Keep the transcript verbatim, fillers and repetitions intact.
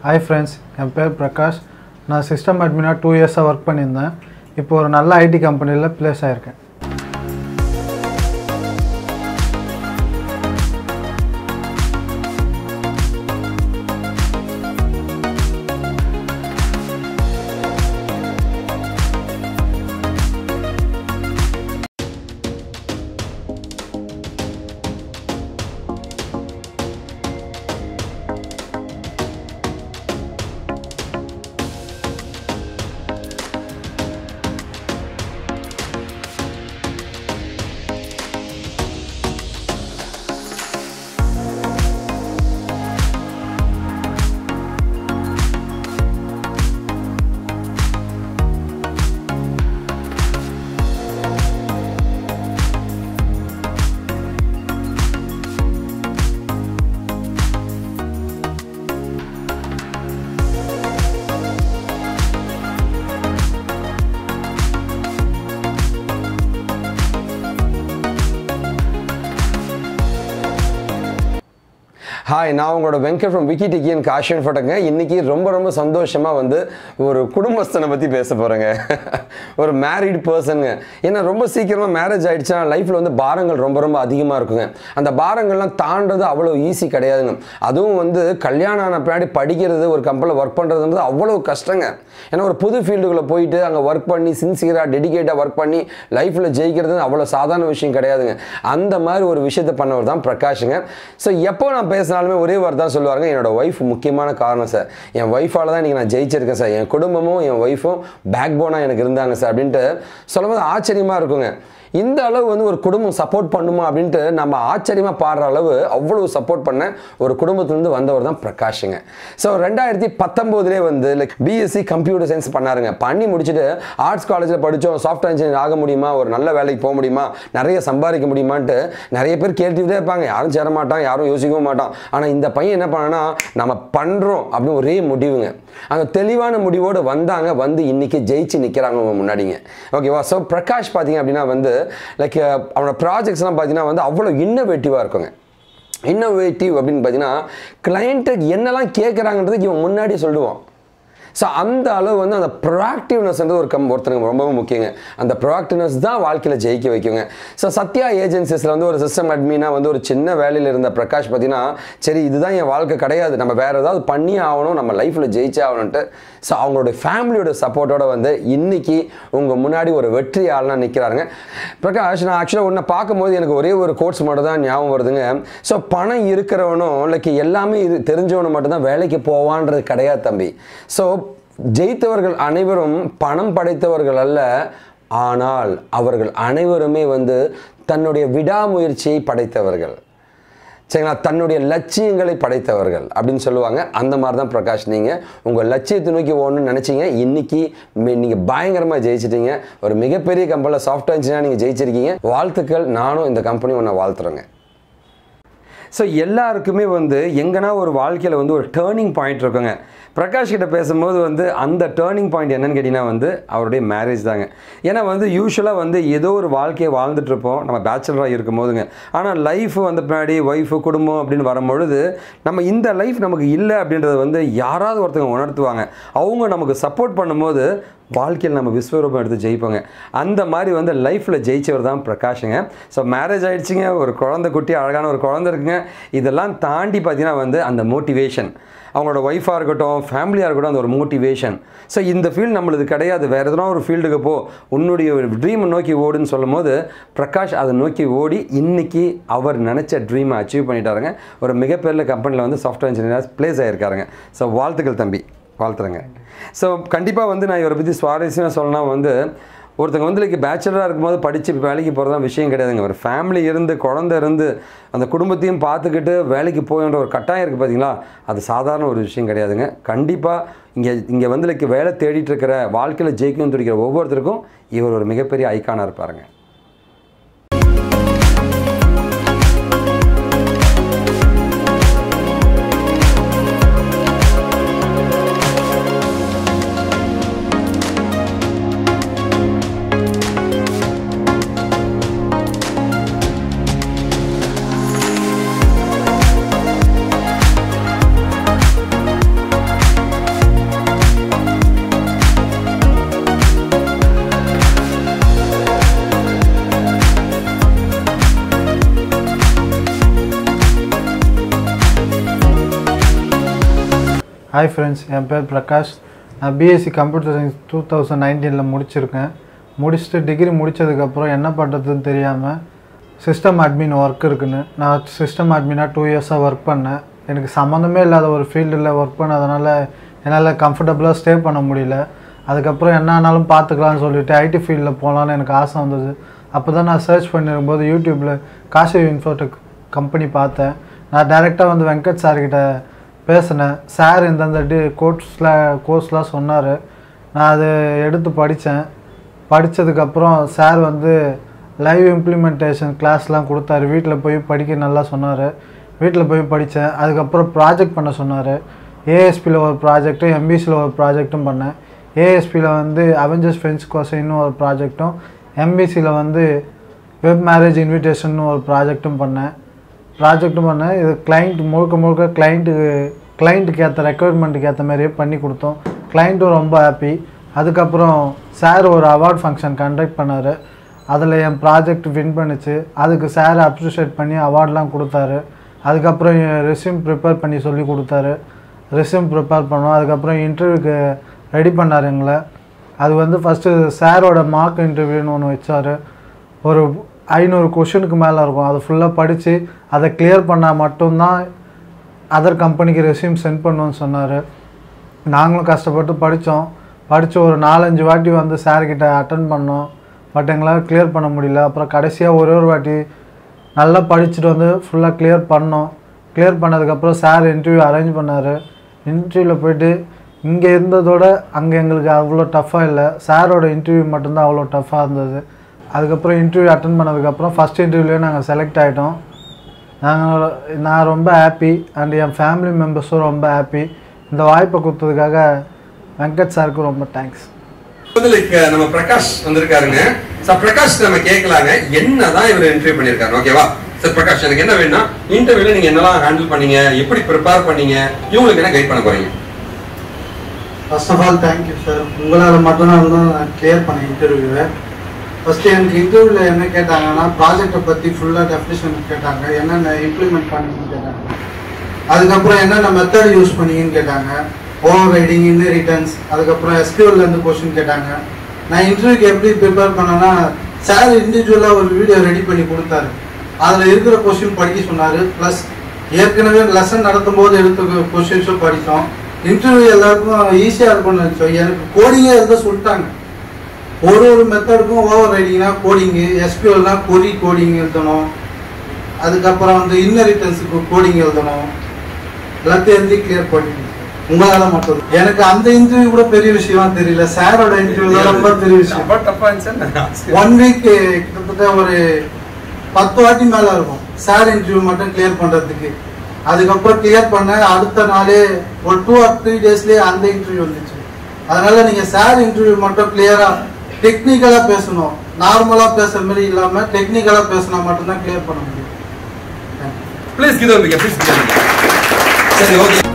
Hi friends, என் பேர் பிரகாஷ். நான் system அட்மினா two years ஒர்க் பண்ணியிருந்தேன். இப்போ ஒரு நல்ல ஐடி கம்பெனியில் ப்ளேஸ் ஆயிருக்கேன். Hi, நான் உங்களோட Venkat from Wikitech and Kaashiv Infotech. இன்னைக்கு ரொம்ப ரொம்ப சந்தோஷமா வந்து ஒரு குடும்பஸ்தனை பத்தி பேச போறேங்க. ஒரு மேரிட் பர்சன்ங்க. ஏன்னா ரொம்ப சீக்கிரமா மேரேஜ் ஆயிடுச்சா லைஃப்ல வந்து பாரங்கள் ரொம்ப ரொம்ப அதிகமா இருக்குங்க. அந்த பாரங்கள்லாம் தாண்டறது அவ்வளவு ஈஸி கிடையாதுங்க. அதுவும் வந்து கல்யாணம் ஆன பின்னாடி படிக்கிறது ஒரு கம்பெனில வர்க் பண்றதுன்றது அவ்வளவு கஷ்டங்க. ஏன்னா ஒரு புது ஃபீல்டுக்குள்ள போயிட்டு அங்க வர்க் பண்ணி சின்சியரா டெடிகேட்டா வர்க் பண்ணி லைஃப்ல ஜெயிக்கிறது அவ்வளவு சாதாரண விஷயம் கிடையாதுங்க. அந்த மாதிரி ஒரு விஷயத்தை பண்ணவர் தான் பிரகாஷ்ங்க. சோ எப்போ நான் பேசினாலுமே ஒரே வார்த்தை தான் சொல்லுவாங்க, என்னோட ஒய்ஃப் முக்கியமான காரணம் சார், என் ஒய்ஃபால தான் இன்னைக்கு நான் ஜெயிச்சிருக்கேன் சார், என் குடும்பமும் என் ஒய்ஃபும் பேக் போனா எனக்கு இருந்தாங்க சார் அப்படின்ட்டு சொல்லும்போது ஆச்சரியமா இருக்குங்க. இந்த அளவு வந்து ஒரு குடும்பம் சப்போர்ட் பண்ணுமா அப்படின்ட்டு நம்ம ஆச்சரியமா பாடுற அளவு அவ்வளவு சப்போர்ட் பண்ண ஒரு குடும்பத்திலிருந்து வந்தவர் தான் பிரகாஷுங்க. ஸோ ரெண்டாயிரத்தி பத்தொம்போதுலேயே வந்து லைக் பிஎஸ்சி கம்ப்யூட்டர் சயின்ஸ் பண்ணாருங்க. பண்ணி முடிச்சுட்டு ஆர்ட்ஸ் காலேஜில் படித்தோம், சாஃப்ட்வேர் இன்ஜினியர் ஆக முடியுமா, ஒரு நல்ல வேலைக்கு போக முடியுமா, நிறைய சம்பாதிக்க முடியுமான்ட்டு நிறைய பேர் கேட்டுக்கிட்டே இருப்பாங்க. யாரும் சேர மாட்டான், யாரும் யோசிக்கவும் மாட்டான். ஆனால் இந்த பையன் என்ன பண்ணனா, நம்ம பண்ணுறோம் அப்படின்னு ஒரே முடிவுங்க. அங்கே தெளிவான முடிவோடு வந்தாங்க, வந்து இன்னைக்கு ஜெயிச்சு நிற்கிறாங்க உங்க முன்னாடிங்க. ஓகேவா? ஸோ பிரகாஷ் பார்த்தீங்க அப்படின்னா வந்து லைக் அவனோட ப்ராஜெக்ட்ஸ்லாம் பார்த்தீங்கன்னா வந்து அவ்வளோ இன்னோவேட்டிவாக இருக்குங்க. இன்னோவேட்டிவ் அப்படின்னு பார்த்தீங்கன்னா கிளைண்ட்டுக்கு என்னெல்லாம் கேட்குறாங்கன்றதுக்கு இவன் முன்னாடி சொல்லுவான். ஸோ அந்த அளவு வந்து அந்த ப்ரோஆக்டிவ்னஸ்ன்றது ஒரு கம் ஒருத்தருக்கு ரொம்பவும் முக்கியங்க. அந்த ப்ரோஆக்டிவ்னஸ் தான் வாழ்க்கையில் ஜெயிக்க வைக்குங்க. ஸோ சத்யா ஏஜென்சிஸில் வந்து ஒரு சிஸ்டம் அட்மினாக வந்து ஒரு சின்ன வேலையில் இருந்த பிரகாஷ் பார்த்தீங்கன்னா, சரி இதுதான் என் வாழ்க்கை கிடையாது, நம்ம வேறு ஏதாவது பண்ணி ஆகணும், நம்ம லைஃப்பில் ஜெயிச்சே ஆகணுன்ட்டு ஸோ அவங்களோட ஃபேமிலியோட சப்போர்ட்டோட வந்து இன்னைக்கு உங்கள் முன்னாடி ஒரு வெற்றி ஆள்னா நிற்கிறாருங்க. பிரகாஷ், நான் ஆக்சுவலாக ஒன்றை பார்க்கும்போது எனக்கு ஒரே ஒரு கோட்ஸ் மட்டும் தான் ஞாபகம் வருதுங்க. ஸோ பணம் இருக்கிறவனும் லைக் எல்லாமே இது தெரிஞ்சவனும் மட்டும்தான் வேலைக்கு போவான்றது கிடையாது தம்பி. ஸோ ஜெயித்தவர்கள் அனைவரும் பணம் படைத்தவர்கள் அல்ல, ஆனால் அவர்கள் அனைவருமே வந்து தன்னுடைய விடாமுயற்சியை படைத்தவர்கள், சரிங்களா, தன்னுடைய லட்சியங்களை படைத்தவர்கள் அப்படின்னு சொல்லுவாங்க. அந்த மாதிரி தான் பிரகாஷ், நீங்கள் உங்கள் லட்சியத்தை நோக்கி ஓடணும்னு நினச்சிங்க, இன்னைக்கு நீங்கள் பயங்கரமாக ஜெயிச்சிட்டீங்க. ஒரு மிகப்பெரிய கம்பெனியில் சாஃப்ட்வேர் இன்ஜினியராக நீங்கள் ஜெயிச்சிருக்கீங்க. வாழ்த்துக்கள். நானும் இந்த கம்பெனி ஒன்று வாழ்த்துறேங்க. ஸோ எல்லாருக்குமே வந்து எங்கன்னா ஒரு வாழ்க்கையில் வந்து ஒரு டேர்னிங் பாயிண்ட் இருக்குங்க. பிரகாஷ் கிட்ட பேசும்போது வந்து அந்த டேர்னிங் பாயிண்ட் என்னன்னு கேட்டிங்கன்னா வந்து அவருடைய மேரேஜ் தாங்க. ஏன்னா வந்து யூஸ்வலாக வந்து ஏதோ ஒரு வாழ்க்கையை வாழ்ந்துட்டுருப்போம் நம்ம பேச்சுலராக இருக்கும் போதுங்க. ஆனால் லைஃப் வந்து பின்னாடி ஒய்ஃபு குடும்பம் அப்படின்னு வரும்பொழுது நம்ம இந்த லைஃப் நமக்கு இல்லை அப்படின்றத வந்து யாராவது ஒருத்தவங்க உணர்த்துவாங்க. அவங்க நமக்கு சப்போர்ட் பண்ணும்போது வாழ்க்கையில் நம்ம விஸ்வரூபம் எடுத்து ஜெயிப்போங்க. அந்த மாதிரி வந்து லைஃப்பில் ஜெயிச்சவர் தான் பிரகாஷுங்க. ஸோ மேரேஜ் ஆகிடுச்சிங்க, ஒரு குழந்தை குட்டி அழகான ஒரு குழந்தை இருக்குங்க. இதெல்லாம் தாண்டி பார்த்தீங்கன்னா வந்து அந்த மோட்டிவேஷன், அவங்களோட ஒய்ஃபாக இருக்கட்டும் ஃபேமிலியாக இருக்கட்டும், அந்த ஒரு மோட்டிவேஷன். ஸோ இந்த ஃபீல்டு நம்மளுக்கு கிடையாது, வேறு எதனா ஒரு ஃபீல்டுக்கு போ, உன்னுடைய ட்ரீமை நோக்கி ஓடுன்னு சொல்லும் போது பிரகாஷ் அதை நோக்கி ஓடி இன்னைக்கு அவர் நினச்ச ட்ரீமை அச்சீவ் பண்ணிட்டாருங்க. ஒரு மிகப்பெரிய கம்பெனியில் வந்து சாஃப்ட்வேர் இன்ஜினியராக ப்ளேஸ் ஆகியிருக்காருங்க. ஸோ வாழ்த்துக்கள் தம்பி, வாழ்த்துறேங்க. ஸோ கண்டிப்பாக வந்து நான் இவரை பற்றி சுவாரஸ்யமாக சொல்லலாம் வந்து ஒருத்தங்க வந்து லைக் பேச்சுலராக இருக்கும்போது படித்து வேலைக்கு போகிறதான் விஷயம் கிடையாதுங்க. ஒரு ஃபேமிலி இருந்து குழந்தை இருந்து அந்த குடும்பத்தையும் பார்த்துக்கிட்டு வேலைக்கு போகின்ற ஒரு கட்டாயம் இருக்குது பார்த்தீங்களா, அது சாதாரண ஒரு விஷயம் கிடையாதுங்க. கண்டிப்பாக இங்கே இங்கே வந்து லைக் வேலை தேடிட்டு இருக்கிற வாழ்க்கையில் ஜெயிக்கணும்னு துடிக்கிற ஒவ்வொருத்தருக்கும் இவர் ஒரு மிகப்பெரிய ஐக்கானாக இருப்பாருங்க. Hi friends, என் பேர் பிரகாஷ். நான் BSc computer science two thousand நைன்டீனில் முடிச்சிருக்கேன். முடிச்சுட்டு டிகிரி முடித்ததுக்கப்புறம் என்ன பண்ணுறதுன்னு தெரியாமல் சிஸ்டம் அட்மின் ஒர்க் இருக்குன்னு நான் சிஸ்டம் அட்மினாக டூ இயர்ஸாக ஒர்க் பண்ணேன். எனக்கு சம்மந்தமே இல்லாத ஒரு ஃபீல்டில் ஒர்க் பண்ணதுனால என்னால் கம்ஃபர்டபுளாக ஸ்டே பண்ண முடியல. அதுக்கப்புறம் என்ன ஆனாலும் பார்த்துக்கலான்னு சொல்லிவிட்டு ஐடி ஃபீல்டில் போகலான்னு எனக்கு ஆசை வந்தது. அப்போ தான் நான் சர்ச் பண்ணிருக்கும்போது யூடியூப்பில் காஷிவ் இன்ஃபோடெக் கம்பெனி பார்த்தேன். நான் டைரெக்டாக வந்து வெங்கட் சார்கிட்ட பேசினேன். சார் இந்தந்த டி கோர்ஸ்லாம் கோர்ஸ்லாம் சொன்னார். நான் அதை எடுத்து படித்தேன். படித்ததுக்கப்புறம் சார் வந்து லைவ் இம்ப்ளிமெண்டேஷன் கிளாஸ்லாம் கொடுத்தாரு. வீட்டில் போய் படிக்க நல்லா சொன்னார். வீட்டில் போய் படித்தேன். அதுக்கப்புறம் ப்ராஜெக்ட் பண்ண சொன்னார். ஏஎஸ்பியில் ஒரு ப்ராஜெக்ட்டும் எம்பிசியில் ஒரு ப்ராஜெக்ட்டும் பண்ணேன். ஏஎஸ்பியில் வந்து அவெஞ்சர்ஸ் ஃப்ரெண்ட்ஸ் கோசைன்னு ஒரு ப்ராஜெக்ட்டும் எம்பிசியில் வந்து வெப் மேரேஜ் இன்விடேஷன் ஒரு ப்ராஜெக்ட்டும் பண்ணேன் ப்ராஜெக்ட்டும் பண்ணேன் இது கிளைண்ட் முழுக்க முழுக்க கிளைண்ட்டுக்கு கிளைண்ட்டுக்கு ஏற்ற ரெக்குயர்மெண்ட்டுக்கு ஏற்ற மாதிரியே பண்ணி கொடுத்தோம். கிளைண்ட்டும் ரொம்ப ஹாப்பி. அதுக்கப்புறம் சார் ஒரு அவார்ட் ஃபங்க்ஷன் கண்டக்ட் பண்ணார். அதில் என் ப்ராஜெக்ட் வின் பண்ணிச்சு. அதுக்கு சார் அப்ரிஷியேட் பண்ணி அவார்ட்லாம் கொடுத்தாரு. அதுக்கப்புறம் ரெஸ்யூம் ப்ரிப்பேர் பண்ணி சொல்லி கொடுத்தாரு. ரெஸ்யூம் ப்ரிப்பேர் பண்ணோம். அதுக்கப்புறம் இன்டர்வியூக்கு ரெடி பண்ணார் எங்களை. அது வந்து ஃபஸ்ட்டு சாரோட மார்க் இன்டர்வியூன்னு ஒன்று வச்சார். ஒரு ஐநூறு கொஷனுக்கு மேலே இருக்கும். அதை ஃபுல்லாக படித்து அதை கிளியர் பண்ணால் மட்டும்தான் அதர் கம்பெனிக்கு ரெஸ்யூம் சென்ட் பண்ணுவோன்னு சொன்னார். நாங்களும் கஷ்டப்பட்டு படித்தோம். படித்து ஒரு நாலஞ்சு வாட்டி வந்து சார்கிட்ட அட்டன் பண்ணோம். பட் எங்களால் கிளியர் பண்ண முடியல. அப்புறம் கடைசியாக ஒரே ஒரு வாட்டி நல்லா படிச்சுட்டு வந்து ஃபுல்லாக கிளியர் பண்ணோம். கிளியர் பண்ணதுக்கப்புறம் சார் இன்டர்வியூ அரேஞ்ச் பண்ணார். இன்டர்வியூவில் போய்ட்டு இங்கே இருந்ததோட அங்கே எங்களுக்கு அவ்வளோ டஃப்பாக இல்லை. சாரோட இன்டர்வியூ மட்டும்தான் அவ்வளோ டஃப்பாக இருந்தது. அதுக்கப்புறம் இன்டர்வியூ அட்டன் பண்ணதுக்கப்புறம் ஃபஸ்ட் இன்டர்வியூலேயே நாங்கள் செலக்ட் ஆகிட்டோம். நாங்கள் நான் ரொம்ப ஹாப்பி அண்ட் என் ஃபேமிலி மெம்பர்ஸும் ரொம்ப ஹாப்பி. இந்த வாய்ப்பை கொடுத்ததுக்காக வெங்கட் சாருக்கு ரொம்ப தேங்க்ஸ். நம்ம பிரகாஷ் வந்திருக்காருங்க. சார் பிரகாஷ் நம்ம கேட்கலாங்க என்னதான் இவர் இன்டர்வியூ பண்ணியிருக்காரு. ஓகேவா சார்? பிரகாஷ் எனக்கு என்ன வேணும்னா இன்டர்வியூல நீங்க என்னெல்லாம் ஹேண்டில் பண்ணீங்க, எப்படி ப்ரிப்பேர் பண்ணீங்க, இவங்களுக்கு என்ன கைட் பண்ண போறீங்க? First of all thank you sir. உங்களால் மட்டும்தான் தான் நான் கிளியர் பண்ணேன் இன்டர்வியூவை. ஃபஸ்ட்டு எனக்கு இன்டர்வியூவில் என்ன கேட்டாங்கன்னா ப்ராஜெக்டை பற்றி ஃபுல்லாக டெஃபினிஷன் கேட்டாங்க. என்னென்ன இம்ப்ளிமெண்ட் பண்ணிங்கன்னு கேட்டாங்க. அதுக்கப்புறம் என்னென்ன மெத்தட் யூஸ் பண்ணீங்கன்னு கேட்டாங்க. ஓவர் ரைடிங், இன்ஹெரிட்டன்ஸ், அதுக்கப்புறம் எஸ்கியூஎல்லேருந்து கொஸ்டின் கேட்டாங்க. நான் இன்டர்வியூக்கு எப்படி ப்ரிப்பேர் பண்ணேன்னா சார் இண்டிவிஜுவலாக ஒரு வீடியோ ரெடி பண்ணி கொடுத்தாரு. அதில் இருக்கிற கொஸ்டின் படிக்க சொன்னார். ப்ளஸ் ஏற்கனவே லெசன் நடத்தும் போது எடுத்த கொஸ்டின்ஸும் படித்தோம். இன்டர்வியூ எல்லாருக்கும் ஈஸியாக இருக்கும்னு நினச்சோம். எனக்கு கோடிங்கே எழுத சொல்லிட்டாங்க. ஒரு ஒரு மெத்தடுக்கும் ஓவர் ரைடிங்னா கோடிங்கு, எஸ்கியூஎல்னா கொரி கோடிங் எழுதணும். அதுக்கப்புறம் வந்து இன்னரிட்டன்ஸுக்கு கோடிங் எழுதணும். எல்லாத்தையும் எழுதி கிளியர் பண்ணி உங்களால மட்டும். எனக்கு அந்த இன்டர்வியூ கூட பெரிய விஷயமா தெரியல. சாரோட இன்டர்வியூ தான் ரொம்ப பெரிய விஷயம். ஒன் வீக் கிட்டத்தட்ட ஒரு பத்து வாட்டி மேல இருக்கும் சார் இன்டர்வியூ மட்டும் கிளியர் பண்றதுக்கு. அதுக்கப்புறம் கிளியர் பண்ண அடுத்த நாளே ஒரு டூ ஆர் த்ரீ டேஸ்லயே அந்த இன்டர்வியூ வந்துச்சு. அதனால நீங்க சார் இன்டர்வியூ மட்டும் கிளியரா டெக்னிக்கலா பேசணும். நார்மலா பேசுற மாதிரி இல்லாம டெக்னிக்கலா பேசினா மட்டும்தான் கிளியர் பண்ண முடியும். Please give them a big applause. சரி ஓகே.